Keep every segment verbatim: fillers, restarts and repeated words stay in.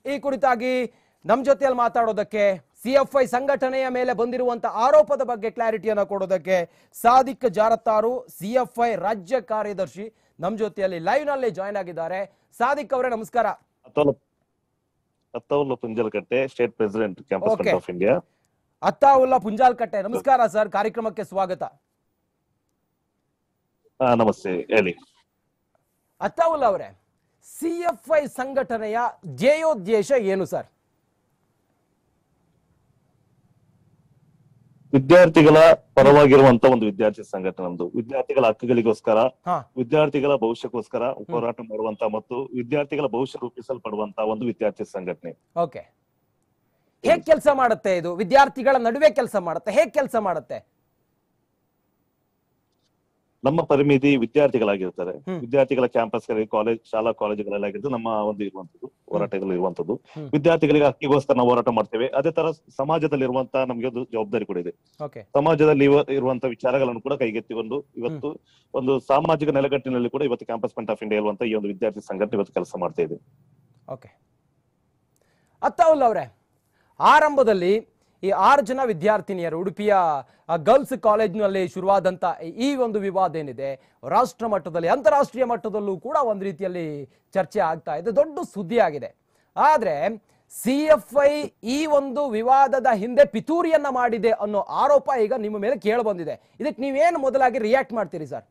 ಈ ಕುರಿತಾಗಿ ನಮ್ಮ ಜೊತೆಯಲ್ಲಿ ಮಾತಾಡೋದಕ್ಕೆ ಸಿಎಫ್ಐ ಸಂಘಟನೆಯ ಮೇಲೆ ಬಂದಿರುವಂತ ಆರೋಪದ ಬಗ್ಗೆ ಕ್ಲಾರಿಟಿಯನ್ನು ಕೊಡೋದಕ್ಕೆ ಸಾದಿಕ್ ಜಾರತ್ತಾರು ಸಿಎಫ್ಐ ರಾಜ್ಯ ಕಾರ್ಯದರ್ಶಿ ನಮ್ಮ ಜೊತೆಯಲ್ಲಿ ಲೈವ್ ನಲ್ಲಿ ಜಾಯಿನ್ ಆಗಿದ್ದಾರೆ. ಸಾದಿಕ್ ಅವರೇ ನಮಸ್ಕಾರ. Attaullah Punjalkatte, state president campus front of India. Attaullah Punjalkatte, ನಮಸ್ಕಾರ ಸರ್, ಕಾರ್ಯಕ್ರಮಕ್ಕೆ ಸ್ವಾಗತ. ನಮಸ್ತೆ, ಹೇಳಿ. ಅತ್ತಾವುಲ್ಲಾ ಅವರೇ, ಸಿಎಫ್ಐ ಸಂಘಟನೆಯ ಧ್ಯೇಯೋದ್ದೇಶ ಏನು ಸರ್? ವಿದ್ಯಾರ್ಥಿಗಳ ಪರವಾಗಿರುವಂತ ಒಂದು ವಿದ್ಯಾರ್ಥಿ ಸಂಘಟನೆ, ನಮ್ದು ವಿದ್ಯಾರ್ಥಿಗಳ ಹಕ್ಕುಗಳಿಗೋಸ್ಕರ, ವಿದ್ಯಾರ್ಥಿಗಳ ಭವಿಷ್ಯಕ್ಕೋಸ್ಕರ ಹೋರಾಟ ಮಾಡುವಂತ ಮತ್ತು ವಿದ್ಯಾರ್ಥಿಗಳ ಭವಿಷ್ಯ ರೂಪಿಸಲ್ಪಡುವಂತ ಒಂದು ವಿದ್ಯಾರ್ಥಿ ಸಂಘಟನೆ. ಓಕೆ, ಹೇಗ್ ಕೆಲಸ ಮಾಡುತ್ತೆ ಇದು? ವಿದ್ಯಾರ್ಥಿಗಳ ನಡುವೆ ಕೆಲಸ ಮಾಡುತ್ತೆ, ಹೇಗ್ ಕೆಲಸ ಮಾಡುತ್ತೆ? ನಮ್ಮ ಪರಿಮಿತಿ ವಿದ್ಯಾರ್ಥಿಗಳಾಗಿರ್ತಾರೆ. ವಿದ್ಯಾರ್ಥಿಗಳ ಕ್ಯಾಂಪಸ್ ಕಾಲೇಜ್, ಶಾಲಾ ಕಾಲೇಜುಗಳಲ್ಲಾಗಿದ್ದು ನಮ್ಮ ಒಂದು ಇರುವಂತದ್ದು ಹೋರಾಟಗಳು ಇರುವಂತದ್ದು. ವಿದ್ಯಾರ್ಥಿಗಳಿಗೆ ಹಕ್ಕಿಗೋಸ್ಕರ ನಾವು ಹೋರಾಟ ಮಾಡ್ತೇವೆ. ಅದೇ ತರ ಸಮಾಜದಲ್ಲಿ ಇರುವಂತಹ ನಮ್ಗೆ ಒಂದು ಜವಾಬ್ದಾರಿ ಕೂಡ ಇದೆ. ಸಮಾಜದಲ್ಲಿ ಇರುವಂತಹ ವಿಚಾರಗಳನ್ನು ಕೂಡ ಕೈಗೆತ್ತಿಕೊಂಡು ಇವತ್ತು ಒಂದು ಸಾಮಾಜಿಕ ನೆಲೆಗಟ್ಟಿನಲ್ಲಿ ಕೂಡ ಇವತ್ತು ಕ್ಯಾಂಪಸ್ ಫ್ರಂಟ್ ಆಫ್ ಇಂಡಿಯಾ ಇರುವಂತಹ ಈ ಒಂದು ವಿದ್ಯಾರ್ಥಿ ಸಂಘಟನೆ ಇವತ್ತು ಕೆಲಸ ಮಾಡ್ತಾ ಇದೆ. ಓಕೆ, ಅತ್ತಾವುಲ್ಲಾ ಅವರೇ, ಆರಂಭದಲ್ಲಿ ಈ ಆರು ಜನ ವಿದ್ಯಾರ್ಥಿನಿಯರು ಉಡುಪಿಯ ಗರ್ಲ್ಸ್ ಕಾಲೇಜ್ನಲ್ಲಿ ಶುರುವಾದಂತ ಈ ಒಂದು ವಿವಾದ ಏನಿದೆ, ರಾಷ್ಟ್ರ ಮಟ್ಟದಲ್ಲಿ ಅಂತಾರಾಷ್ಟ್ರೀಯ ಮಟ್ಟದಲ್ಲೂ ಕೂಡ ಒಂದು ರೀತಿಯಲ್ಲಿ ಚರ್ಚೆ ಆಗ್ತಾ ಇದೆ, ದೊಡ್ಡ ಸುದ್ದಿ ಆಗಿದೆ. ಆದ್ರೆ ಸಿಎಫ್ಐ ಈ ಒಂದು ವಿವಾದದ ಹಿಂದೆ ಪಿತೂರಿಯನ್ನ ಮಾಡಿದೆ ಅನ್ನೋ ಆರೋಪ ಈಗ ನಿಮ್ಮ ಮೇಲೆ ಕೇಳಿ ಬಂದಿದೆ. ಇದಕ್ಕೆ ನೀವೇನು ಮೊದಲಾಗಿ ರಿಯಾಕ್ಟ್ ಮಾಡ್ತೀರಿ ಸರ್?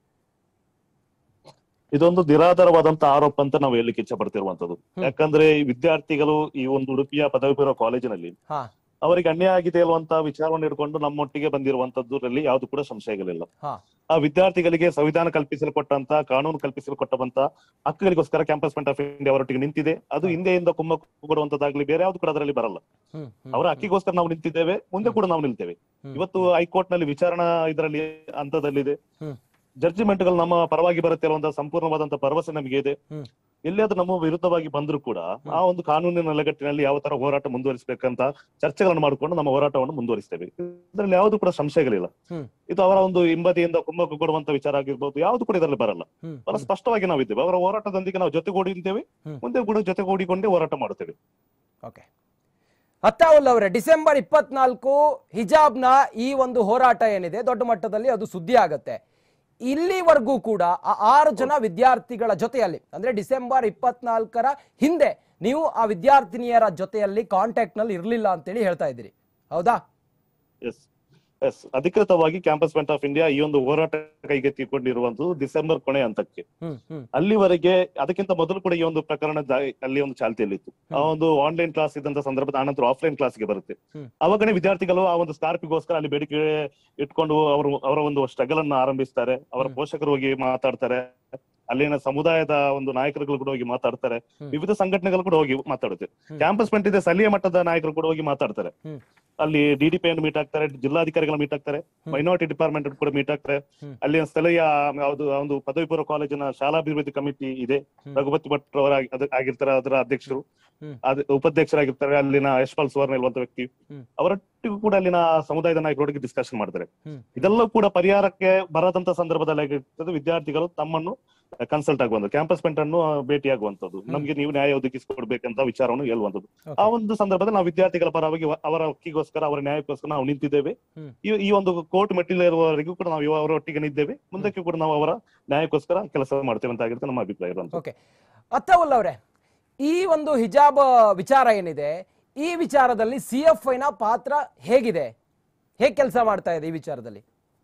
ಇದೊಂದು ನಿರಾಧಾರವಾದಂತ ಆರೋಪ ಅಂತ ನಾವು ಹೇಳಲಿಕ್ಕೆ ಇಚ್ಛೆ ಪಡ್ತಿರುವಂತದ್ದು. ಯಾಕಂದ್ರೆ ವಿದ್ಯಾರ್ಥಿಗಳು ಈ ಒಂದು ಉಡುಪಿಯ ಪದವಿ ಪೂರ್ವ ಕಾಲೇಜಿನಲ್ಲಿ ಅವರಿಗೆ ಅನ್ಯಾಯ ಆಗಿದೆ ಅಲ್ವಂತ ವಿಚಾರವನ್ನು ಇಟ್ಕೊಂಡು ನಮ್ಮೊಟ್ಟಿಗೆ ಬಂದಿರುವಂತದ್ರಲ್ಲಿ ಯಾವ್ದು ಕೂಡ ಸಂಶಯಗಳಿಲ್ಲ. ಆ ವಿದ್ಯಾರ್ಥಿಗಳಿಗೆ ಸಂವಿಧಾನ ಕಲ್ಪಿಸಲ್ಪಟ್ಟಂತ, ಕಾನೂನು ಕಲ್ಪಿಸಲ್ಪಟ್ಟಂತ ಹಕ್ಕುಗಳಿಗೋಸ್ಕರ ಕ್ಯಾಂಪಸ್ ಫ್ರಂಟ್ ಆಫ್ ಇಂಡಿಯಾ ಅವರೊಟ್ಟಿಗೆ ನಿಂತಿದೆ. ಅದು ಹಿಂದೆಯಿಂದ ಕುಮ್ಮಕ್ಕು ಕೊಡುವಂತದ್ದಾಗ್ಲಿ ಬೇರೆ ಯಾವ್ದು ಕೂಡ ಅದರಲ್ಲಿ ಬರಲ್ಲ. ಅವರ ಹಕ್ಕಿಗೋಸ್ಕರ ನಾವು ನಿಂತಿದ್ದೇವೆ, ಮುಂದೆ ಕೂಡ ನಾವು ನಿಲ್ತೇವೆ. ಇವತ್ತು ಹೈಕೋರ್ಟ್ ನಲ್ಲಿ ವಿಚಾರಣಾ ಇದರಲ್ಲಿ ಹಂತದಲ್ಲಿದೆ. ಜಡ್ಜಿಮೆಂಟ್ ಗಳು ನಮ್ಮ ಪರವಾಗಿ ಬರುತ್ತೆ ಅನ್ನುವಂತ ಸಂಪೂರ್ಣವಾದಂತ ಭರವಸೆ ನಮಗೆ ಇದೆ. ಎಲ್ಲಿಯಾದ್ರೂ ನಮ್ಮ ವಿರುದ್ಧವಾಗಿ ಬಂದ್ರು ಕೂಡ ಆ ಒಂದು ಕಾನೂನಿನ ನೆಲೆಗಟ್ಟಿನಲ್ಲಿ ಯಾವ ತರ ಹೋರಾಟ ಮುಂದುವರಿಸಬೇಕಂತ ಚರ್ಚೆಗಳನ್ನು ಮಾಡಿಕೊಂಡು ನಮ್ಮ ಹೋರಾಟವನ್ನು ಮುಂದುವರಿಸ್ತೇವೆ. ಇದರಲ್ಲಿ ಯಾವ್ದು ಕೂಡ ಸಂಶಯಗಳಿಲ್ಲ. ಇದು ಅವರ ಒಂದು ಹಿಂಬದಿಯಿಂದ ಕುಮ್ಮಕ್ಕು ಕೊಡುವಂತ ವಿಚಾರ ಆಗಿರ್ಬೋದು, ಯಾವ್ದು ಕೂಡ ಇದರಲ್ಲಿ ಬರಲ್ಲ. ಬಹಳ ಸ್ಪಷ್ಟವಾಗಿ ನಾವು ಇದ್ದೇವೆ. ಅವರ ಹೋರಾಟದೊಂದಿಗೆ ನಾವು ಜೊತೆಗೂಡಿದ್ದೇವೆ, ಮುಂದೆ ಕೂಡ ಜೊತೆಗೂಡಿಕೊಂಡೇ ಹೋರಾಟ ಮಾಡುತ್ತೇವೆ. ಓಕೆ, ಅತ್ತಾವುಲ್ಲಾ ಅವರೇ, ಡಿಸೆಂಬರ್ ಇಪ್ಪತ್ನಾಲ್ಕು ಹಿಜಾಬ್ನ ಈ ಒಂದು ಹೋರಾಟ ಏನಿದೆ ದೊಡ್ಡ ಮಟ್ಟದಲ್ಲಿ ಅದು ಸುದ್ದಿ ಆಗತ್ತೆ. ಇಲ್ಲಿವರೆಗೂ ಕೂಡ ಆ ಆರು ಜನ ವಿದ್ಯಾರ್ಥಿಗಳ ಜೊತೆಯಲ್ಲಿ, ಅಂದ್ರೆ ಡಿಸೆಂಬರ್ ಇಪ್ಪತ್ನಾಲ್ಕರ ಹಿಂದೆ ನೀವು ಆ ವಿದ್ಯಾರ್ಥಿನಿಯರ ಜೊತೆಯಲ್ಲಿ ಕಾಂಟ್ಯಾಕ್ಟ್ ನಲ್ಲಿ ಇರ್ಲಿಲ್ಲ ಅಂತೇಳಿ ಹೇಳ್ತಾ ಇದ್ದೀರಿ, ಹೌದಾ? ಎಸ್ ಎಸ್ ಅಧಿಕೃತವಾಗಿ ಕ್ಯಾಂಪಸ್ ಫ್ರಂಟ್ ಆಫ್ ಇಂಡಿಯಾ ಈ ಒಂದು ಹೋರಾಟ ಕೈಗೆತ್ತಿಕೊಂಡಿರುವಂತದ್ದು ಡಿಸೆಂಬರ್ ಕೊನೆ ಹಂತಕ್ಕೆ. ಅಲ್ಲಿವರೆಗೆ ಅದಕ್ಕಿಂತ ಮೊದಲು ಕೂಡ ಈ ಒಂದು ಪ್ರಕರಣ ಅಲ್ಲಿ ಒಂದು ಚಾಲ್ತಿಯಲ್ಲಿತ್ತು. ಆ ಒಂದು ಆನ್ಲೈನ್ ಕ್ಲಾಸ್ ಇದ್ದಂತ ಸಂದರ್ಭದ ಆನಂತರ ಆಫ್ಲೈನ್ ಕ್ಲಾಸ್ಗೆ ಬರುತ್ತೆ. ಅವಾಗನೇ ವಿದ್ಯಾರ್ಥಿಗಳು ಆ ಒಂದು ಸ್ಕಾರ್ಪಿಗೋಸ್ಕರ ಅಲ್ಲಿ ಬೇಡಿಕೆ ಇಟ್ಕೊಂಡು ಅವರು ಅವರ ಒಂದು ಸ್ಟ್ರಗಲ್ ಅನ್ನ ಆರಂಭಿಸ್ತಾರೆ. ಅವರ ಪೋಷಕರು ಹೋಗಿ ಮಾತಾಡ್ತಾರೆ, ಅಲ್ಲಿನ ಸಮುದಾಯದ ಒಂದು ನಾಯಕರುಗಳು ಕೂಡ ಹೋಗಿ ಮಾತಾಡ್ತಾರೆ, ವಿವಿಧ ಸಂಘಟನೆಗಳು ಕೂಡ ಹೋಗಿ ಮಾತಾಡುತ್ತೆ. ಕ್ಯಾಂಪಸ್ ಫ್ರಂಟ್ ಇದೆ ಸ್ಥಳೀಯ ಮಟ್ಟದ ನಾಯಕರು ಕೂಡ ಹೋಗಿ ಮಾತಾಡ್ತಾರೆ. ಅಲ್ಲಿ ಡಿಡಿಪಿ ಅನ್ನು ಮೀಟ್ ಆಗ್ತಾರೆ, ಜಿಲ್ಲಾಧಿಕಾರಿಗಳು ಮೀಟ್ ಆಗ್ತಾರೆ, ಮೈನಾರಿಟಿ ಡಿಪಾರ್ಟ್ಮೆಂಟ್ ಕೂಡ ಮೀಟ್ ಆಗ್ತಾರೆ. ಅಲ್ಲಿನ ಸ್ಥಳೀಯ ಯಾವುದು ಒಂದು ಪದವಿ ಪೂರ್ವ ಕಾಲೇಜಿನ ಶಾಲಾಭಿವೃದ್ಧಿ ಕಮಿಟಿ ಇದೆ, ರಘುಪತಿ ಭಟ್ ಅವರ ಆಗಿರ್ತಾರೆ, ಅದರ ಅಧ್ಯಕ್ಷರು ಉಪಾಧ್ಯಕ್ಷರಾಗಿರ್ತಾರೆ. ಅಲ್ಲಿನ ಯಶ್ಪಾಲ್ ಸುವರ್ಣ ಇರುವಂತ ವ್ಯಕ್ತಿ, ಅವರೊಟ್ಟಿಗೂ ಕೂಡ ಅಲ್ಲಿನ ಸಮುದಾಯದ ನಾಯಕರೊಟ್ಟಿಗೆ ಡಿಸ್ಕಷನ್ ಮಾಡ್ತಾರೆ. ಇದೆಲ್ಲವೂ ಕೂಡ ಪರಿಹಾರಕ್ಕೆ ಬರದಂತ ಸಂದರ್ಭದಲ್ಲಿ ಆಗಿರ್ತದೆ. ವಿದ್ಯಾರ್ಥಿಗಳು ತಮ್ಮನ್ನು ಕನ್ಸಲ್ಟ್ ಆಗುವಂತ, ಕ್ಯಾಂಪಸ್ ಫ್ರಂಟ್ ಅನ್ನು ಭೇಟಿಯಾಗುವಂತದ್ದು, ನಮ್ಗೆ ನೀವು ನ್ಯಾಯ ಒದಗಿಸಿಕೊಡ್ಬೇಕಂತ ವಿಚಾರವನ್ನು ಹೇಳುವಂತದ್ದು. ಆ ಒಂದು ಸಂದರ್ಭದಲ್ಲಿ ನಾವು ವಿದ್ಯಾರ್ಥಿಗಳ ಪರವಾಗಿ ಅವರ ಹಕ್ಕಿಗೋಸ್ಕರ, ಅವರ ನ್ಯಾಯಕ್ಕೋಸ್ಕರ ನಾವು ನಿಂತಿದ್ದೇವೆ. ಈ ಒಂದು ಕೋರ್ಟ್ ಮೆಟ್ಟಿಲು ಇರುವವರೆಗೂ ಕೂಡ ನಾವು ಅವರೊಟ್ಟಿಗೆ ನಿದ್ದೇವೆ, ಮುಂದಕ್ಕೆ ಕೂಡ ನಾವು ಅವರ ನ್ಯಾಯಕ್ಕೋಸ್ಕರ ಕೆಲಸ ಮಾಡ್ತೇವೆ ಅಂತ ಆಗಿರುತ್ತೆ ನಮ್ಮ ಅಭಿಪ್ರಾಯ ಇರುವಂತ. ಓಕೆ, ಅತ್ತಾವುಲ್ಲಾ ಅವರೇ, ಈ ಒಂದು ಹಿಜಾಬ್ ವಿಚಾರ ಏನಿದೆ, ಈ ವಿಚಾರದಲ್ಲಿ ಸಿಎಫ್ಐ ನ ಪಾತ್ರ ಹೇಗಿದೆ, ಹೇಗೆ ಕೆಲಸ ಮಾಡ್ತಾ ಇದೆ ಈ ವಿಚಾರದಲ್ಲಿ?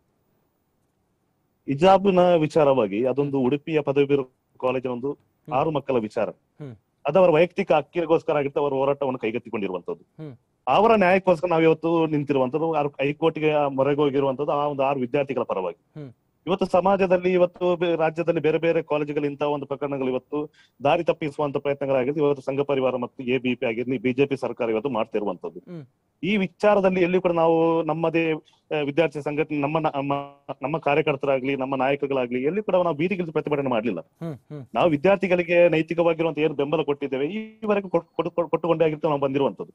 ಹಿಜಾಬ್ನ ವಿಚಾರವಾಗಿ ಅದೊಂದು ಉಡುಪಿಯ ಪದವಿ ಪೂರ್ವ ಕಾಲೇಜಿನ ಒಂದು ಆರು ಮಕ್ಕಳ ವಿಚಾರ. ಅದವರ ವೈಯಕ್ತಿಕ ಹಕ್ಕಿಗೋಸ್ಕರ ಆಗಿರ್ತ ಅವರ ಹೋರಾಟವನ್ನು ಕೈಗೆತ್ತಿಕೊಂಡಿರುವಂತದ್ದು. ಅವರ ನ್ಯಾಯಕ್ಕೋಸ್ಕರ ನಾವು ಇವತ್ತು ನಿಂತಿರುವಂತದ್ದು, ಹೈಕೋರ್ಟ್ಗೆ ಮೊರೆಗೆ ಹೋಗಿರುವಂತದ್ದು ಆ ಒಂದು ಆರು ವಿದ್ಯಾರ್ಥಿಗಳ ಪರವಾಗಿ. ಇವತ್ತು ಸಮಾಜದಲ್ಲಿ, ಇವತ್ತು ರಾಜ್ಯದಲ್ಲಿ ಬೇರೆ ಬೇರೆ ಕಾಲೇಜುಗಳು ಇಂತಹ ಒಂದು ಪ್ರಕರಣಗಳು ಇವತ್ತು ದಾರಿ ತಪ್ಪಿಸುವಂತ ಪ್ರಯತ್ನಗಳಾಗಿದ್ದು ಇವತ್ತು ಸಂಘ ಪರಿವಾರ ಮತ್ತು ಎಬಿಪಿ ಆಗಿರ್ಲಿ, ಬಿಜೆಪಿ ಸರ್ಕಾರ ಇವತ್ತು ಮಾಡ್ತಿರುವಂತದ್ದು. ಈ ವಿಚಾರದಲ್ಲಿ ಎಲ್ಲಿ ಕೂಡ ನಾವು ನಮ್ಮದೇ ವಿದ್ಯಾರ್ಥಿ ಸಂಘಟನೆ, ನಮ್ಮ ನಮ್ಮ ಕಾರ್ಯಕರ್ತರಾಗ್ಲಿ, ನಮ್ಮ ನಾಯಕರುಗಳಾಗ್ಲಿ ಎಲ್ಲಿ ಕೂಡ ನಾವು ಬೀದಿಗಿಳಿದು ಪ್ರತಿಭಟನೆ ಮಾಡಲಿಲ್ಲ. ನಾವು ವಿದ್ಯಾರ್ಥಿಗಳಿಗೆ ನೈತಿಕವಾಗಿರುವಂತ ಏನು ಬೆಂಬಲ ಕೊಟ್ಟಿದ್ದೇವೆ ಈವರೆಗೂ ಕೊಟ್ಟುಕೊಂಡೇ ಆಗಿರ್ತೇವೆ ನಾವು ಬಂದಿರುವಂತದ್ದು.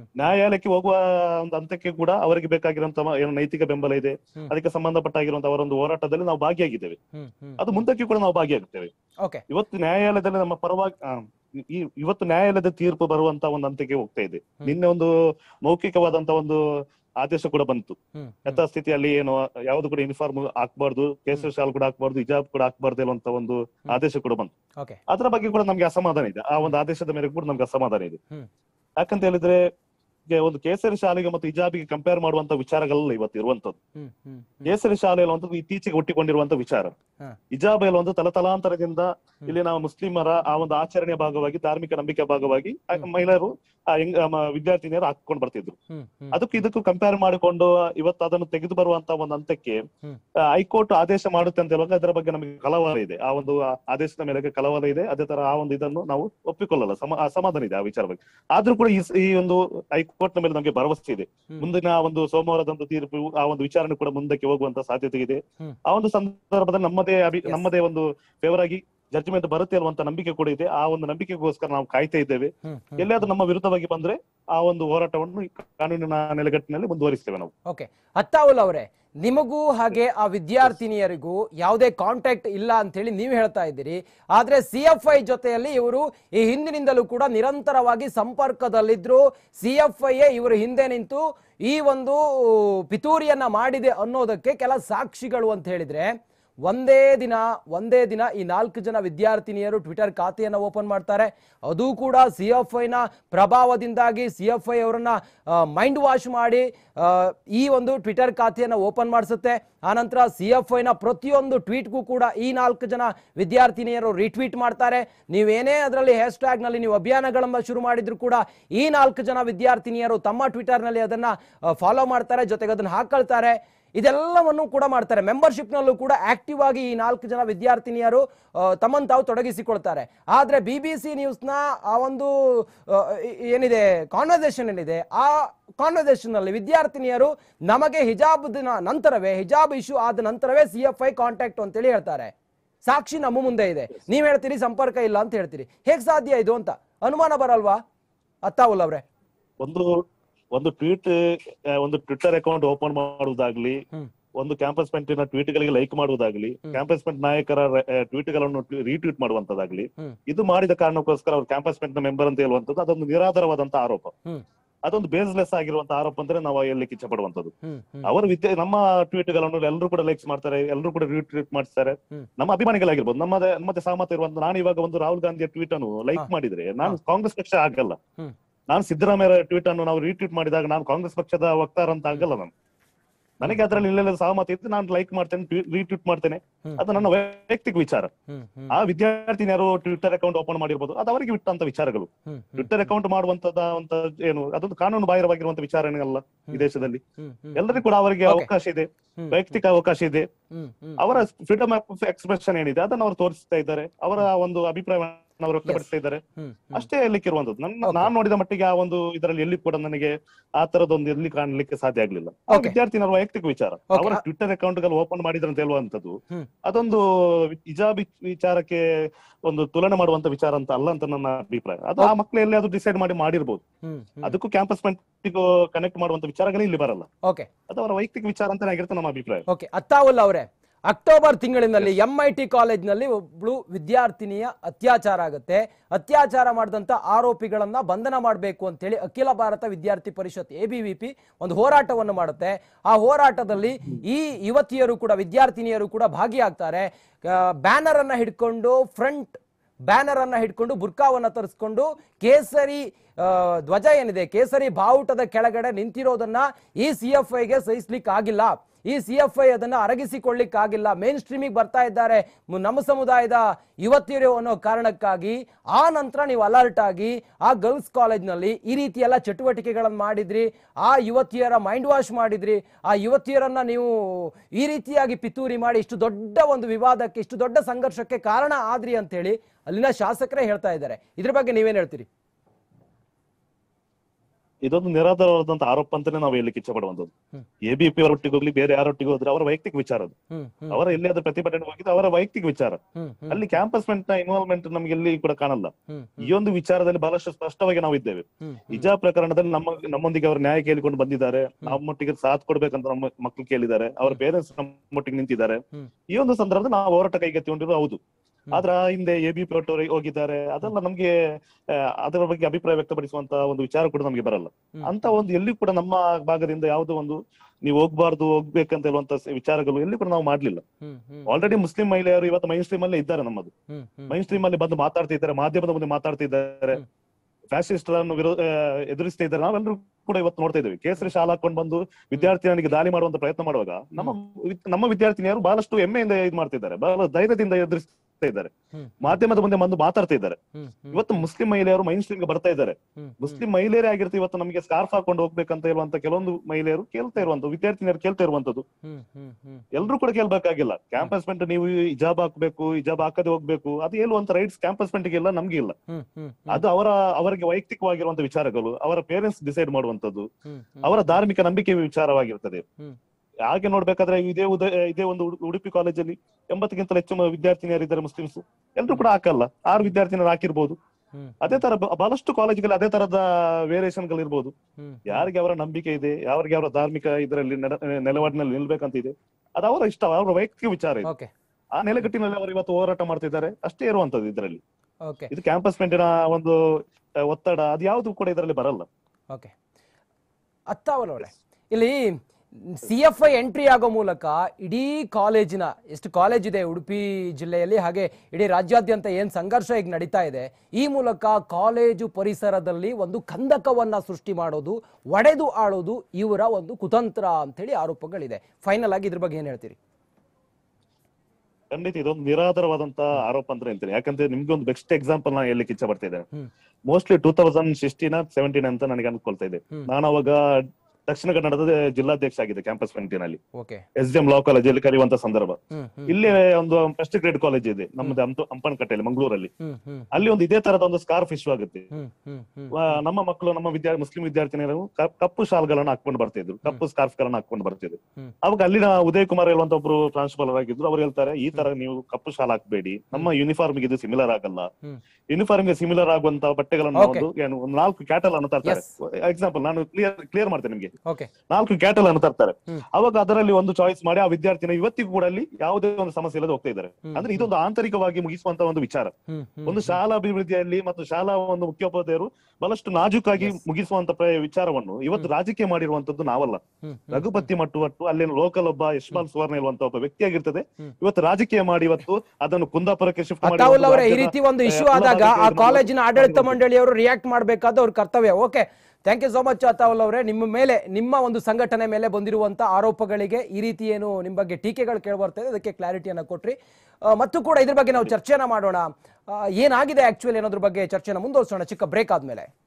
ನ್ಯಾಯಾಲಯಕ್ಕೆ ಹೋಗುವ ಒಂದು ಹಂತಕ್ಕೆ ಕೂಡ ಅವರಿಗೆ ಬೇಕಾಗಿರುವಂತ ಏನು ನೈತಿಕ ಬೆಂಬಲ ಇದೆ, ಅದಕ್ಕೆ ಸಂಬಂಧಪಟ್ಟಾಗಿರುವಂತ ಅವರ ಒಂದು ಒಂದು ಹೋರಾಟದಲ್ಲಿ ನಾವು ಭಾಗಿಯಾಗಿದ್ದೇವೆ. ಅದು ಮುಂದಕ್ಕೆ ಕೂಡ ನಾವು ಭಾಗಿಯಾಗುತ್ತೇವೆ. ಇವತ್ತು ನ್ಯಾಯಾಲಯದಲ್ಲಿ ನಮ್ಮ ಪರವಾಗಿ ಈ ಇವತ್ತು ನ್ಯಾಯಾಲಯದ ತೀರ್ಪು ಬರುವಂತ ಒಂದು ಹಂತಕ್ಕೆ ಹೋಗ್ತಾ ಇದೆ. ನಿನ್ನೆ ಒಂದು ಮೌಖಿಕವಾದಂತ ಒಂದು ಆದೇಶ ಕೂಡ ಬಂತು. ಯಥಾಸ್ಥಿತಿಯಲ್ಲಿ ಏನು ಯಾವ್ದು ಕೂಡ ಯೂನಿಫಾರ್ಮ್ ಹಾಕ್ಬಾರ್ದು, ಕೇಸರಿ ಶಾಲ್ ಕೂಡ ಹಾಕ್ಬಾರ್ದು, ಹಿಜಾಬ್ ಕೂಡ ಹಾಕ್ಬಾರ್ದು ಅನ್ನುವಂತ ಒಂದು ಆದೇಶ ಕೂಡ ಬಂತು. ಅದರ ಬಗ್ಗೆ ಕೂಡ ನಮ್ಗೆ ಅಸಮಾಧಾನ ಇದೆ. ಆ ಒಂದು ಆದೇಶದ ಮೇರೆಗೆ ಕೂಡ ನಮ್ಗೆ ಅಸಮಾಧಾನ ಇದೆ. ಯಾಕಂತ ಹೇಳಿದ್ರೆ ಒಂದು ಕೇಸರಿ ಶಾಲೆಗೆ ಮತ್ತು ಹಿಜಾಬಿಗೆ ಕಂಪೇರ್ ಮಾಡುವಂತ ವಿಚಾರಗಳೆಲ್ಲ ಇವತ್ತು ಇರುವಂತದ್ದು. ಕೇಸರಿ ಶಾಲೆ ಒಂದು ಇತ್ತೀಚೆಗೆ ಹುಟ್ಟಿಕೊಂಡಿರುವಂತ ವಿಚಾರ. ಹಿಜಾಬ್ ಎಲ್ಲ ಒಂದು ತಲತಲಾಂತರದಿಂದ ಇಲ್ಲಿ ನಾವು ಮುಸ್ಲಿಮರ ಆ ಒಂದು ಆಚರಣೆಯ ಭಾಗವಾಗಿ, ಧಾರ್ಮಿಕ ನಂಬಿಕೆ ಭಾಗವಾಗಿ ಮಹಿಳೆಯರು ವಿದ್ಯಾರ್ಥಿನಿಯರು ಹಾಕೊಂಡು ಬರ್ತಿದ್ರು. ಅದಕ್ಕೂ ಇದಕ್ಕೂ ಕಂಪೇರ್ ಮಾಡಿಕೊಂಡು ಇವತ್ತು ಅದನ್ನು ತೆಗೆದು ಬರುವಂತ ಒಂದು ಹಂತಕ್ಕೆ ಹೈಕೋರ್ಟ್ ಆದೇಶ ಮಾಡುತ್ತೆ ಅಂತ ಹೇಳುವಾಗ ಅದರ ಬಗ್ಗೆ ನಮಗೆ ಕಳವಳ ಇದೆ. ಆ ಒಂದು ಆದೇಶದ ಮೇಲೆ ಕಳವಳ ಇದೆ. ಅದೇ ತರ ಆ ಒಂದು ಇದನ್ನು ನಾವು ಒಪ್ಪಿಕೊಳ್ಳಲ್ಲ, ಸಮ ಅಸಮಾಧಾನ ಇದೆ ಆ ವಿಚಾರ ಬಗ್ಗೆ. ಆದ್ರೂ ಕೂಡ ಈ ಒಂದು ಹೈಕೋರ್ಟ್ ನ ಮೇಲೆ ನಮಗೆ ಭರವಸೆ ಇದೆ. ಮುಂದಿನ ಒಂದು ಸೋಮವಾರದಂದು ತೀರ್ಪು ಆ ಒಂದು ವಿಚಾರಣೆ ಕೂಡ ಮುಂದಕ್ಕೆ ಹೋಗುವಂತ ಸಾಧ್ಯತೆ ಇದೆ. ಆ ಒಂದು ಸಂದರ್ಭದಲ್ಲಿ ನಮ್ಮದೇ ಅಭಿ ನಮ್ಮದೇ ಒಂದು ಫೇವರ್ ಆಗಿ ಜಡ್ಜ್ಮೆಂಟ್ ಬರುತ್ತೆ ಅನ್ನುವಂತ ನಂಬಿಕೆ ಕೂಡ ಇದೆ. ಆ ಒಂದು ನಂಬಿಕೆಗೋಸ್ಕರ ನಾವು ಕಾಯ್ತಾ ಇದ್ದೇವೆ. ಎಲ್ಲಾದ್ರೂ ನಮ್ಮ ವಿರುದ್ಧವಾಗಿ ಬಂದ್ರೆ ಆ ಒಂದು ಹೋರಾಟವನ್ನು ಕಾನೂನಿನ ನೆಲೆಗಟ್ಟಿನಲ್ಲಿ ಮುಂದುವರಿಸ್ತೇವೆ ನಾವು. ಓಕೆ, ಅತ್ತಾವುಲ್ ಅವರೇ, ನಿಮಗೂ ಹಾಗೆ ಆ ವಿದ್ಯಾರ್ಥಿನಿಯರಿಗೂ ಯಾವುದೇ ಕಾಂಟ್ಯಾಕ್ಟ್ ಇಲ್ಲ ಅಂತ ಹೇಳಿ ನೀವು ಹೇಳ್ತಾ ಇದ್ದೀರಿ. ಆದ್ರೆ ಸಿ ಎಫ್ ಐ ಜೊತೆಯಲ್ಲಿ ಇವರು ಈ ಹಿಂದಿನಿಂದಲೂ ಕೂಡ ನಿರಂತರವಾಗಿ ಸಂಪರ್ಕದಲ್ಲಿದ್ರು. ಸಿ ಎಫ್ ಐ ಇವರು ಹಿಂದೆ ನಿಂತು ಈ ಒಂದು ಪಿತೂರಿಯನ್ನ ಮಾಡಿದೆ ಅನ್ನೋದಕ್ಕೆ ಕೆಲ ಸಾಕ್ಷಿಗಳು ಅಂತ ಹೇಳಿದ್ರೆ, ಒಂದೇ ದಿನ ಒಂದೇ ದಿನ ಈ ನಾಲ್ಕು ಜನ ವಿದ್ಯಾರ್ಥಿನಿಯರು ಟ್ವಿಟರ್ ಖಾತೆಯನ್ನು ಓಪನ್ ಮಾಡ್ತಾರೆ. ಅದು ಕೂಡ ಸಿ ಎಫ್ ಐನ ಪ್ರಭಾವದಿಂದಾಗಿ ಸಿ ಎಫ್ ಐ ಅವರನ್ನ ಮೈಂಡ್ ವಾಶ್ ಮಾಡಿ ಈ ಒಂದು ಟ್ವಿಟರ್ ಖಾತೆಯನ್ನು ಓಪನ್ ಮಾಡಿಸುತ್ತೆ. ಆನಂತರ ಸಿ ಎಫ್ ಐನ ಪ್ರತಿಯೊಂದು ಟ್ವೀಟ್ಗೂ ಕೂಡ ಈ ನಾಲ್ಕು ಜನ ವಿದ್ಯಾರ್ಥಿನಿಯರು ರಿಟ್ವೀಟ್ ಮಾಡ್ತಾರೆ. ನೀವೇನೇ ಅದರಲ್ಲಿ ಹ್ಯಾಶ್ ಟ್ಯಾಗ್ನಲ್ಲಿ ನೀವು ಅಭಿಯಾನಗಳನ್ನು ಶುರು ಮಾಡಿದ್ರು ಕೂಡ ಈ ನಾಲ್ಕು ಜನ ವಿದ್ಯಾರ್ಥಿನಿಯರು ತಮ್ಮ ಟ್ವಿಟರ್ನಲ್ಲಿ ಅದನ್ನ ಫಾಲೋ ಮಾಡ್ತಾರೆ, ಜೊತೆಗೆ ಅದನ್ನು ಹಾಕೊಳ್ತಾರೆ. ಇದೆಲ್ಲವನ್ನು ಕೂಡ ಮಾಡ್ತಾರೆ. ಮೆಂಬರ್ಶಿಪ್ನಲ್ಲೂ ಕೂಡ ಆಕ್ಟಿವ್ ಆಗಿ ಈ ನಾಲ್ಕು ಜನ ವಿದ್ಯಾರ್ಥಿನಿಯರು ತಮ್ಮನ್ನು ತಾವು ತೊಡಗಿಸಿಕೊಳ್ತಾರೆ. ಆದರೆ ಬಿ ಬಿ ಸಿ ನ್ಯೂಸ್ನ ಆ ಒಂದು ಏನಿದೆ ಕಾನ್ವರ್ಸೇಷನ್ ಏನಿದೆ, ಆ ಕಾನ್ವರ್ಸೇಷನ್ ಅಲ್ಲಿ ವಿದ್ಯಾರ್ಥಿನಿಯರು ನಮಗೆ ಹಿಜಾಬ್ ದಿನ ನಂತರವೇ ಹಿಜಾಬ್ ಇಶ್ಯೂ ಆದ ನಂತರವೇ ಸಿ ಎಫ್ ಐ ಕಾಂಟ್ಯಾಕ್ಟ್ ಅಂತೇಳಿ ಹೇಳ್ತಾರೆ. ಸಾಕ್ಷಿ ನಮ್ಮ ಮುಂದೆ ಇದೆ. ನೀವ್ ಹೇಳ್ತೀರಿ ಸಂಪರ್ಕ ಇಲ್ಲ ಅಂತ ಹೇಳ್ತೀರಿ. ಹೇಗ್ ಸಾಧ್ಯ ಇದು ಅಂತ ಅನುಮಾನ ಬರಲ್ವಾ ಅತ್ತಾವುಲ್ ಅವರೇ? ಒಂದು ಒಂದು ಟ್ವೀಟ್ ಒಂದು ಟ್ವಿಟರ್ ಅಕೌಂಟ್ ಓಪನ್ ಮಾಡುವುದಾಗ್ಲಿ, ಒಂದು ಕ್ಯಾಂಪಸ್ ಮೆಂಟಿನ ಟ್ವೀಟ್ ಗಳಿಗೆ ಲೈಕ್ ಮಾಡುವುದಾಗ್ಲಿ, ಕ್ಯಾಂಪಸ್ ಮೆಂಟ್ ನಾಯಕರ ಟ್ವೀಟ್ ಗಳನ್ನು ರೀಟ್ವೀಟ್ ಮಾಡುವಂತದಾಗ್ಲಿ, ಇದು ಮಾಡಿದ ಕಾರಣಕ್ಕೋಸ್ಕರ ಅವ್ರು ಕ್ಯಾಂಪಸ್ ಮೆಂಟ್ ನ ಮೆಂಬರ್ ಅಂತ ಹೇಳುವಂತದ್ದು ಅದೊಂದು ನಿರಾಧಾರವಾದಂತಹ ಆರೋಪ. ಅದೊಂದು ಬೇಸ್ಲೆಸ್ ಆಗಿರುವಂತಹ ಆರೋಪ ಅಂದ್ರೆ ನಾವು ಎಲ್ಲಿ ಕಿಚ್ಚ ಪಡುವಂತದ್ದು. ಅವರು ವಿದ್ಯೆ ನಮ್ಮ ಟ್ವೀಟ್ ಗಳನ್ನು ಎಲ್ಲರೂ ಕೂಡ ಲೈಕ್ಸ್ ಮಾಡ್ತಾರೆ, ಎಲ್ಲರೂ ಕೂಡ ರೀಟ್ವೀಟ್ ಮಾಡ್ತಾರೆ. ನಮ್ಮ ಅಭಿಮಾನಿಗಳಾಗಿರ್ಬೋದು, ನಮ್ಮದೇ ಮತ್ತೆ ಸಹಮತ ಇರುವಂತ ನಾನು ಇವಾಗ ಒಂದು ರಾಹುಲ್ ಗಾಂಧಿಯ ಟ್ವೀಟ್ ಅನ್ನು ಲೈಕ್ ಮಾಡಿದ್ರೆ ನಾನು ಕಾಂಗ್ರೆಸ್ ಪಕ್ಷ ಆಗಲ್ಲ. ನಾನು ಸಿದ್ದರಾಮಯ್ಯ ಟ್ವೀಟ್ ಅನ್ನು ನಾವು ರೀಟ್ವೀಟ್ ಮಾಡಿದಾಗ ನಾನು ಕಾಂಗ್ರೆಸ್ ಪಕ್ಷದ ವಕ್ತಾರ ಅಂತ ಆಗಲ್ಲ. ನಾನು ನನಗೆ ಅದರಲ್ಲಿ ಇಲ್ಲೆಲ್ಲ ಸಹಮತ ಇತ್ತು, ನಾನು ಲೈಕ್ ಮಾಡ್ತೇನೆ, ರೀಟ್ವೀಟ್ ಮಾಡ್ತೇನೆ. ಅದು ನನ್ನ ವೈಯಕ್ತಿಕ ವಿಚಾರ. ಆ ವಿದ್ಯಾರ್ಥಿನಿಯರು ಟ್ವಿಟರ್ ಅಕೌಂಟ್ ಓಪನ್ ಮಾಡಿರ್ಬೋದು, ಅದು ಅವರಿಗೆ ಬಿಟ್ಟಂತ ವಿಚಾರಗಳು. ಟ್ವಿಟರ್ ಅಕೌಂಟ್ ಮಾಡುವಂತದ ಏನು ಅದೊಂದು ಕಾನೂನು ಬಾಹಿರವಾಗಿರುವಂತ ವಿಚಾರಣೆ ಅಲ್ಲ ಈ ದೇಶದಲ್ಲಿ. ಎಲ್ಲರಿಗೂ ಕೂಡ ಅವರಿಗೆ ಅವಕಾಶ ಇದೆ, ವೈಯಕ್ತಿಕ ಅವಕಾಶ ಇದೆ. ಅವರ ಫ್ರೀಡಮ್ ಆಫ್ ಎಕ್ಸ್ಪ್ರೆಷನ್ ಏನಿದೆ ಅದನ್ನು ಅವರು ತೋರಿಸ್ತಾ ಇದ್ದಾರೆ, ಅವರ ಒಂದು ಅಭಿಪ್ರಾಯ ಅವರು ವ್ಯಕ್ತಪಡಿಸ್ತಾ ಇದ್ದಾರೆ. ಅಷ್ಟೇ ಎಲ್ಲಿಕ್ಕಿರುವಂತದ್ದು. ನನ್ನ ನಾನು ನೋಡಿದ ಮಟ್ಟಿಗೆ ಆ ಒಂದು ಇದರಲ್ಲಿ ಎಲ್ಲಿ ಕೂಡ ನನಗೆ ಆ ತರದೊಂದು ಎಲ್ಲಿ ಕಾಣಲಿಕ್ಕೆ ಸಾಧ್ಯ ಆಗ್ಲಿಲ್ಲ. ವಿದ್ಯಾರ್ಥಿನರ ವೈಯಕ್ತಿಕ ವಿಚಾರ. ಅವರ ಟ್ವಿಟರ್ ಅಕೌಂಟ್ ಗಳು ಓಪನ್ ಮಾಡಿದ್ರು ಅಂತ ಹೇಳುವಂತದ್ದು ಅದೊಂದು ಹಿಜಾಬ್ ವಿಚಾರಕ್ಕೆ ಒಂದು ತುಲನೆ ಮಾಡುವಂತ ವಿಚಾರ ಅಂತ ಅಲ್ಲ ಅಂತ ನನ್ನ ಅಭಿಪ್ರಾಯ. ಅದು ಆ ಮಕ್ಕಳು ಎಲ್ಲಿ ಅದು ಡಿಸೈಡ್ ಮಾಡಿ ಮಾಡಿರ್ಬೋದು. ಅದಕ್ಕೂ ಕ್ಯಾಂಪಸ್ ಮೆಂಟಿಗೂ ಕನೆಕ್ಟ್ ಮಾಡುವಂತ ವಿಚಾರಗಳೇ ಇಲ್ಲಿ ಬರಲ್ಲ. ಅದು ಅವರ ವೈಯಕ್ತಿಕ ವಿಚಾರ ಅಂತ ಆಗಿರುತ್ತೆ ನಮ್ಮ ಅಭಿಪ್ರಾಯ. ಓಕೆ, ಅತ್ತಾವುಲ್ ಅವರೇ, ಅಕ್ಟೋಬರ್ ತಿಂಗಳಿನಲ್ಲಿ ಎಂ ಐ ಟಿ ಕಾಲೇಜ್ನಲ್ಲಿ ಒಬ್ಳು ವಿದ್ಯಾರ್ಥಿನಿಯ ಅತ್ಯಾಚಾರ ಆಗುತ್ತೆ. ಅತ್ಯಾಚಾರ ಮಾಡಿದಂತ ಆರೋಪಿಗಳನ್ನ ಬಂಧನ ಮಾಡಬೇಕು ಅಂತೇಳಿ Akhil Bharatiya Vidyarthi Parishad A B V P ಒಂದು ಹೋರಾಟವನ್ನು ಮಾಡುತ್ತೆ. ಆ ಹೋರಾಟದಲ್ಲಿ ಈ ಯುವತಿಯರು ಕೂಡ ವಿದ್ಯಾರ್ಥಿನಿಯರು ಕೂಡ ಭಾಗಿಯಾಗ್ತಾರೆ. ಬ್ಯಾನರ್ ಅನ್ನ ಹಿಡ್ಕೊಂಡು, ಫ್ರಂಟ್ ಬ್ಯಾನರ್ ಅನ್ನ ಹಿಡ್ಕೊಂಡು, ಬುರ್ಕಾವನ್ನ ತರಿಸ್ಕೊಂಡು ಕೇಸರಿ ಧ್ವಜ ಏನಿದೆ ಕೇಸರಿ ಬಾವುಟದ ಕೆಳಗಡೆ ನಿಂತಿರೋದನ್ನ ಈ ಸಿ ಎಫ್ ಐಗೆ ಸಹಿಸ್ಲಿಕ್ಕೆ ಆಗಿಲ್ಲ. ಈ ಸಿ ಎಫ್ ಐ ಅದನ್ನ ಅರಗಿಸಿಕೊಳ್ಳಿಕ್ಕಾಗಿಲ್ಲ. ಮೇನ್ ಸ್ಟ್ರೀಮಿಗೆ ಬರ್ತಾ ಇದ್ದಾರೆ ನಮ್ಮ ಸಮುದಾಯದ ಯುವತಿಯರು ಅನ್ನೋ ಕಾರಣಕ್ಕಾಗಿ ಆ ನಂತರ ನೀವು ಅಲರ್ಟ್ ಆಗಿ ಆ ಗರ್ಲ್ಸ್ ಕಾಲೇಜ್ನಲ್ಲಿ ಈ ರೀತಿ ಎಲ್ಲ ಚಟುವಟಿಕೆಗಳನ್ನು ಮಾಡಿದ್ರಿ, ಆ ಯುವತಿಯರ ಮೈಂಡ್ ವಾಶ್ ಮಾಡಿದ್ರಿ, ಆ ಯುವತಿಯರನ್ನ ನೀವು ಈ ರೀತಿಯಾಗಿ ಪಿತೂರಿ ಮಾಡಿ ಇಷ್ಟು ದೊಡ್ಡ ಒಂದು ವಿವಾದಕ್ಕೆ, ಇಷ್ಟು ದೊಡ್ಡ ಸಂಘರ್ಷಕ್ಕೆ ಕಾರಣ ಆದ್ರಿ ಅಂತ ಹೇಳಿ ಅಲ್ಲಿನ ಶಾಸಕರೇ ಹೇಳ್ತಾ ಇದ್ದಾರೆ. ಇದ್ರ ಬಗ್ಗೆ ನೀವೇನ್ ಹೇಳ್ತೀರಿ? ಇದೊಂದು ನಿರಾಧಾರವಾದಂತಹ ಆರೋಪ ಅಂತಾನೆ ನಾವು ಹೇಳಲಿಕ್ಕೆ ಇಚ್ಛೆ ಪಡುವಂತದ್ದು. ಎ ಬಿ ಪಿ ಅವರೊಟ್ಟಿಗೆ ಹೋಗ್ಲಿ, ಬೇರೆ ಯಾರೊಟ್ಟಿಗೆ ಹೋದ್ರೆ ಅವರ ವೈಯಕ್ತಿಕ ವಿಚಾರ ಅದು. ಅವರ ಎಲ್ಲಿಯಾದ್ರೂ ಪ್ರತಿಭಟನೆ ಹೋಗಿದ್ದು ಅವರ ವೈಯಕ್ತಿಕ ವಿಚಾರ. ಅಲ್ಲಿ ಕ್ಯಾಂಪಸ್ ಮೆಂಟ್ ನ ಇನ್ವಾಲ್ವ್ಮೆಂಟ್ ನಮ್ಗೆ ಎಲ್ಲಿ ಕೂಡ ಕಾಣಲ್ಲ. ಈ ಒಂದು ವಿಚಾರದಲ್ಲಿ ಬಹಳಷ್ಟು ಸ್ಪಷ್ಟವಾಗಿ ನಾವು ಇದ್ದೇವೆ. ಹಿಜಾಬ್ ಪ್ರಕರಣದಲ್ಲಿ ನಮ್ಮ ನಮ್ಮೊಂದಿಗೆ ಅವರು ನ್ಯಾಯ ಕೇಳಿಕೊಂಡು ಬಂದಿದ್ದಾರೆ. ನಮ್ಮೊಟ್ಟಿಗೆ ಸಾಥ್ ಕೊಡ್ಬೇಕಂತ ನಮ್ಮ ಮಕ್ಕಳು ಕೇಳಿದ್ದಾರೆ. ಅವರ ಪೇರೆಂಟ್ಸ್ ನಮ್ಮೊಟ್ಟಿಗೆ ನಿಂತಿದ್ದಾರೆ. ಈ ಒಂದು ಸಂದರ್ಭದಲ್ಲಿ ನಾವು ಹೋರಾಟ ಕೈಗೆತ್ತಿಕೊಂಡಿರೋ ಹೌದು. ಆದ್ರ ಹಿಂದೆ ಎ ಬಿ ಪಿ ಒಟ್ಟು ಹೋಗಿದ್ದಾರೆ, ಅದೆಲ್ಲ ನಮ್ಗೆ ಅದರ ಬಗ್ಗೆ ಅಭಿಪ್ರಾಯ ವ್ಯಕ್ತಪಡಿಸುವಂತ ಒಂದು ವಿಚಾರ ಕೂಡ ನಮ್ಗೆ ಬರಲ್ಲ. ಅಂತ ಒಂದು ಎಲ್ಲಿ ಕೂಡ ನಮ್ಮ ಭಾಗದಿಂದ ಯಾವುದೋ ಒಂದು ನೀವು ಹೋಗ್ಬಾರ್ದು ಹೋಗ್ಬೇಕಂತ ಹೇಳುವಂತ ವಿಚಾರಗಳು ಎಲ್ಲಿ ಕೂಡ ನಾವು ಮಾಡ್ಲಿಲ್ಲ. ಆಲ್ರೆಡಿ ಮುಸ್ಲಿಂ ಮಹಿಳೆಯರು ಇವತ್ತು ಮೈನ್ ಸ್ಟ್ರೀಮ್ ಅಲ್ಲೇ ಇದ್ದಾರೆ. ನಮ್ಮದು ಮೈನ್ ಸ್ಟ್ರೀಮ್ ಅಲ್ಲಿ ಬಂದು ಮಾತಾಡ್ತಿದ್ದಾರೆ, ಮಾಧ್ಯಮದ ಮುಂದೆ ಮಾತಾಡ್ತಿದ್ದಾರೆ, ಫ್ಯಾಸಿಸ್ಟ್ರನ್ನು ವಿರೋಧ ಎದುರಿಸ್ತಾ ಇದ್ದಾರೆ. ನಾವೆಲ್ಲರೂ ಕೂಡ ಇವತ್ತು ನೋಡ್ತಾ ಇದ್ದೇವೆ. ಕೇಸರಿ ಶಾಲಾ ಹಾಕೊಂಡು ಬಂದು ವಿದ್ಯಾರ್ಥಿನಿಗೆ ದಾಳಿ ಮಾಡುವಂತ ಪ್ರಯತ್ನ ಮಾಡುವಾಗ ನಮ್ಮ ನಮ್ಮ ವಿದ್ಯಾರ್ಥಿನಿಯರು ಬಹಳಷ್ಟು ಹೆಮ್ಮೆಯಿಂದ ಇದು ಮಾಡ್ತಿದ್ದಾರೆ, ಬಹಳ ಧೈರ್ಯದಿಂದ ಎದುರಿಸ್ತಾ ಇದ್ದಾರೆ, ಮಾಧ್ಯಮದ ಮುಂದೆ ಬಂದು ಮಾತಾಡ್ತಾ ಇದ್ದಾರೆ. ಇವತ್ತು ಮುಸ್ಲಿಂ ಮಹಿಳೆಯರು ಮೈನ್ ಸ್ಟ್ರೀಮ್ಗೆ ಬರ್ತಾ ಇದ್ದಾರೆ. ಮುಸ್ಲಿಂ ಮಹಿಳೆಯರೇ ಆಗಿರ್ತೀವಿ ಇವತ್ತು ನಮಗೆ ಸ್ಕಾರ್ಫ್ ಹಾಕೊಂಡು ಹೋಗ್ಬೇಕಂತ ಹೇಳುವಂತ ಕೆಲವೊಂದು ಮಹಿಳೆಯರು ಕೇಳ್ತಾ ಇರುವಂತ, ವಿದ್ಯಾರ್ಥಿನಿಯರು ಕೇಳ್ತಾ ಇರುವಂತದ್ದು. ಎಲ್ರು ಕೂಡ ಕೇಳ್ಬೇಕಾಗಿಲ್ಲ. ಕ್ಯಾಂಪಸ್ ಮೆಂಟ್ ನೀವು ಹಿಜಾಬ್ ಹಾಕ್ಬೇಕು, ಹಿಜಾಬ್ ಹಾಕದೆ ಹೋಗ್ಬೇಕು, ಅದು ಹೇಳುವಂತ ರೈಟ್ಸ್ ಕ್ಯಾಂಪಸ್ ಮೆಂಟ್ಗೆ ಇಲ್ಲ, ನಮ್ಗೆ ಇಲ್ಲ. ಅದು ಅವರ ಅವರಿಗೆ ವೈಯಕ್ತಿಕವಾಗಿರುವಂತ ವಿಚಾರಗಳು, ಅವರ ಪೇರೆಂಟ್ಸ್ ಡಿಸೈಡ್ ಮಾಡುವಂತದ್ದು, ಅವರ ಧಾರ್ಮಿಕ ನಂಬಿಕೆ ವಿಚಾರವಾಗಿರ್ತದೆ. ಹಾಗೆ ನೋಡ್ಬೇಕಾದ್ರೆ ಇದೇ ಉದ ಇದೇ ಒಂದು ಉಡುಪಿ ಕಾಲೇಜಲ್ಲಿ ಎಂಬತ್ತಕ್ಕಿಂತ ಹೆಚ್ಚು ವಿದ್ಯಾರ್ಥಿನಿಯರಿದ್ದಾರೆ ಮುಸ್ಲಿಮ್ಸ್. ಎಲ್ರು ಕೂಡ ಹಾಕಲ್ಲ, ಆರು ವಿದ್ಯಾರ್ಥಿನಿಯರು ಹಾಕಿರ್ಬೋದು. ಅದೇ ತರ ಬಹಳಷ್ಟು ಕಾಲೇಜ್ಗಳಲ್ಲಿ ಅದೇ ತರದ ವೇರಿಯೇಷನ್ ಗಳು ಇರ್ಬೋದು. ಯಾರಿಗೆ ಅವರ ನಂಬಿಕೆ ಇದೆ, ಯಾರಿಗೆ ಅವರ ಧಾರ್ಮಿಕ ಇದರಲ್ಲಿ ನೆಲವಾಡಿನಲ್ಲಿ ನಿಲ್ಬೇಕಂತ ಇದೆ, ಅದು ಅವರ ಇಷ್ಟ, ಅವರ ವೈಯಕ್ತಿಕ ವಿಚಾರ ಇದೆ. ಆ ನೆಲೆಗಟ್ಟಿನಲ್ಲಿ ಅವರು ಇವತ್ತು ಹೋರಾಟ ಮಾಡ್ತಿದ್ದಾರೆ, ಅಷ್ಟೇ ಇರುವಂತದ್ದು ಇದರಲ್ಲಿ. ಇದು ಕ್ಯಾಂಪಸ್ ಮೆಂಟಿನ ಒಂದು ಒತ್ತಡ ಅದು ಯಾವುದು ಕೂಡ ಇದರಲ್ಲಿ ಬರಲ್ಲ. ಓಕೆ, ಅತ್ತಾವಲ್ ಅವರೇ, ಇಲ್ಲಿ ಸಿ ಎಫ್ ಐ ಎಂಟ್ರಿ ಆಗೋ ಮೂಲಕ ಇಡೀ ಕಾಲೇಜಿನ, ಎಷ್ಟು ಕಾಲೇಜ್ ಇದೆ ಉಡುಪಿ ಜಿಲ್ಲೆಯಲ್ಲಿ, ಹಾಗೆ ಇಡೀ ರಾಜ್ಯಾದ್ಯಂತ ಏನು ಸಂಘರ್ಷ ಈಗ ನಡೀತಾ ಇದೆ, ಈ ಮೂಲಕ ಕಾಲೇಜು ಪರಿಸರದಲ್ಲಿ ಒಂದು ಕಂದಕವನ್ನ ಸೃಷ್ಟಿ ಮಾಡೋದು, ಒಡೆದು ಆಳೋದು ಇವರ ಒಂದು ಕುತಂತ್ರ ಅಂತೇಳಿ ಆರೋಪಗಳಿದೆ. ಫೈನಲ್ ಆಗಿ ಇದ್ರ ಬಗ್ಗೆ ಏನ್ ಹೇಳ್ತೀರಿ? ಖಂಡಿತ ಇದೊಂದು ನಿರಾಧಾರವಾದಂತ ಆರೋಪ ಅಂತ ಹೇಳ್ತೀನಿ. ಯಾಕಂದ್ರೆ ನಿಮ್ಗೆ ಒಂದು ಬೆಸ್ಟ್ ಎಕ್ಸಾಂಪಲ್ ನಾನು ಹೇಳಲಿಕ್ಕೆ ಇಚ್ಛೆ ಪಡ್ತಾ ಇದ್ದೇನೆ. Mostly two thousand sixteen seventeen ಅಂತ ನನಗೆ ಅನ್ಕೊಳ್ತಾ ಇದೆ. ನಾನು ಅವಾಗ ದಕ್ಷಿಣ ಕನ್ನಡದ ಜಿಲ್ಲಾಧ್ಯಕ್ಷ ಆಗಿದೆ ಕ್ಯಾಂಪಸ್ ಮೆಂಟಿನಲ್ಲಿ, ಎಸ್ ಡಿ ಎಂ ಲಾ ಕಾಲೇಜಲ್ಲಿ ಕರೆಯುವಂತ ಸಂದರ್ಭ. ಇಲ್ಲಿ ಒಂದು ಫಸ್ಟ್ ಗ್ರೇಡ್ ಕಾಲೇಜ್ ಇದೆ ನಮ್ಮದು ಹಂಪನಕಟ್ಟೆಯಲ್ಲಿ ಮಂಗಳೂರಲ್ಲಿ. ಅಲ್ಲಿ ಒಂದು ಇದೇ ತರದ ಒಂದು ಸ್ಕಾರ್ಫ್ ಇಶ್ಯೂ ಆಗುತ್ತೆ. ನಮ್ಮ ಮಕ್ಕಳು, ನಮ್ಮ ವಿದ್ಯಾರ್ಥಿ ಮುಸ್ಲಿಂ ವಿದ್ಯಾರ್ಥಿನಿಯರು ಕಪ್ಪು ಶಾಲ್ಗಳನ್ನ ಹಾಕೊಂಡು ಬರ್ತಿದ್ರು, ಕಪ್ಪು ಸ್ಕಾರ್ಫ್ ಗಳನ್ನ ಹಾಕೊಂಡು ಬರ್ತಿದ್ರು. ಅವಾಗ ಅಲ್ಲಿನ ಉದಯ್ ಕುಮಾರ್ ಹೇಳುವಂತ ಒಬ್ರು ಟ್ರಾನ್ಸ್ಪಾಲರ್ ಆಗಿದ್ರು. ಅವ್ರು ಹೇಳ್ತಾರೆ, ಈ ತರ ನೀವು ಕಪ್ಪು ಶಾಲ್ ಹಾಕ್ಬೇಡಿ, ನಮ್ಮ ಯೂನಿಫಾರ್ಮ್ ಇದು ಸಿಮಿಲರ್ ಆಗಲ್ಲ. ಯೂನಿಫಾರ್ಮ್ ಗೆ ಸಿಮಿಲರ್ ಆಗುವಂತ ಬಟ್ಟೆಗಳನ್ನು ಒಂದು ಏನು ಒಂದು ನಾಲ್ಕು ಕ್ಯಾಟಲ್ ಅನ್ನು ತರ್ತಾರೆ. ಎಕ್ಸಾಂಪಲ್ ನಾನು ಕ್ಲಿಯರ್ ಕ್ಲಿಯರ್ ಮಾಡ್ತೇನೆ ನಿಮ್ಗೆ. ನಾಲ್ಕು ಕ್ಯಾಟಲ್ ಅನ್ನು ತರ್ತಾರೆ. ಅವಾಗ ಅದರಲ್ಲಿ ಒಂದು ಚಾಯ್ಸ್ ಮಾಡಿ ಆ ವಿದ್ಯಾರ್ಥಿನ ಇವತ್ತಿಗೂ ಕೂಡ ಅಲ್ಲಿ ಯಾವುದೇ ಒಂದು ಸಮಸ್ಯೆ ಇಲ್ಲದೆ ಹೋಗ್ತಾ ಇದ್ದಾರೆ. ಅಂದ್ರೆ ಇದೊಂದು ಆಂತರಿಕವಾಗಿ ಮುಗಿಸುವಂತ ಒಂದು ವಿಚಾರ. ಒಂದು ಶಾಲಾ ಅಭಿವೃದ್ಧಿಯಲ್ಲಿ ಮತ್ತು ಶಾಲಾ ಒಂದು ಮುಖ್ಯೋಪಾಧ್ಯಾಯರು ಬಹಳಷ್ಟು ನಾಜೂಕಾಗಿ ಮುಗಿಸುವಂತ ವಿಚಾರವನ್ನು ಇವತ್ತು ರಾಜಕೀಯ ಮಾಡಿರುವಂತದ್ದು ನಾವಲ್ಲ. ರಘುಪತಿ ಮಟ್ಟು ಒಟ್ಟು ಅಲ್ಲಿನ ಲೋಕಲ್ ಒಬ್ಬ ಯಶ್ಪಾಲ್ ಸುವರ್ಣ ಇರುವಂತ ಒಬ್ಬ ವ್ಯಕ್ತಿ ಆಗಿರ್ತದೆ. ಇವತ್ತು ರಾಜಕೀಯ ಮಾಡಿ ಇವತ್ತು ಅದನ್ನು ಕುಂದಾಪುರಕ್ಕೆ ಶಿಫ್ಟ್ ಮಾಡಿ ಈ ರೀತಿ ಒಂದು ಇಶ್ಯೂ ಆದಾಗ ಆ ಕಾಲೇಜಿನ ಆಡಳಿತ ಮಂಡಳಿಯವರು ರಿಯಾಕ್ಟ್ ಮಾಡಬೇಕಾದ ಅವ್ರ ಕರ್ತವ್ಯ. Okay, thank you so much Ataul ಅವರೇ. ನಿಮ್ಮ ಮೇಲೆ, ನಿಮ್ಮ ಒಂದು ಸಂಘಟನೆ ಮೇಲೆ ಬಂದಿರುವಂತ ಆರೋಪಗಳಿಗೆ ಈ ರೀತಿ ಏನು ನಿಮ್ಮ ಬಗ್ಗೆ ಟೀಕೆಗಳು ಕೇಳಬರ್ತಾ ಇದೆ, ಅದಕ್ಕೆ ಕ್ಲಾರಿಟಿಯನ್ನ ಕೊಟ್ರಿ. ಮತ್ತು ಕೂಡ ಇದ್ರ ಬಗ್ಗೆ ನಾವು ಚರ್ಚೆನ ಮಾಡೋಣ. ಏನಾಗಿದೆ ಆಕ್ಚುಲಿ ಅನ್ನೋದ್ರ ಬಗ್ಗೆ ಚರ್ಚೆನ ಮುಂದುವರಿಸೋಣ ಚಿಕ್ಕ ಬ್ರೇಕ್ ಆದ್ಮೇಲೆ.